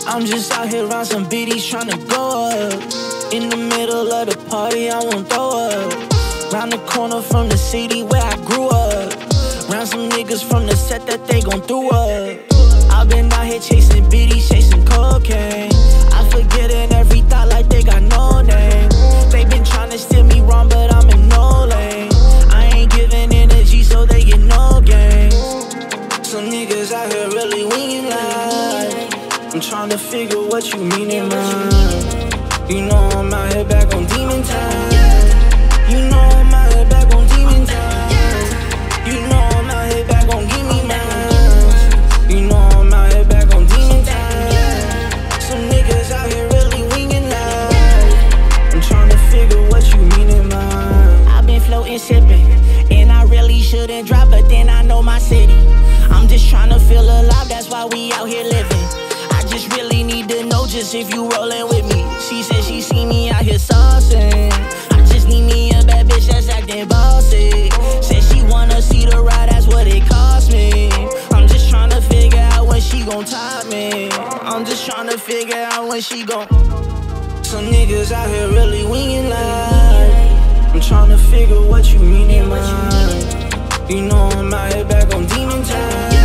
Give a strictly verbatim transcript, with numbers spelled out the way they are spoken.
I'm just out here around some biddies tryna go up. In the middle of the party, I won't throw up. Round the corner from the city where I grew up. Round some niggas from the set that they gon' throw up. I've been out here chasing biddies, chasing cocaine. I forgetting every thought like they got no name. They been tryna steer me wrong, but I'm in no lane. I ain't giving energy, so they get no gain. Some niggas out here really winging life. I'm tryna figure what you mean in mine. You know I'm out here back on demon time. You know I'm out here back on demon time. You know I'm out here back on give me mine. You know I'm out here back on demon time. Some niggas out here really winging life. I'm tryna figure what you mean in mine. I've been floating, sipping, and I really shouldn't drive, but then I know my city. I'm just tryna feel alive, that's why we out here living. I just really need to know just if you rollin' with me. She said she see me out here saucing. I just need me a bad bitch that's acting bossy. Said she wanna see the ride, that's what it cost me. I'm just tryna figure out when she gon' top me. I'm just tryna figure out when she gon'. Some niggas out here really winging life. I'm tryna figure what you mean in mine. You know I'm out here back on demon time.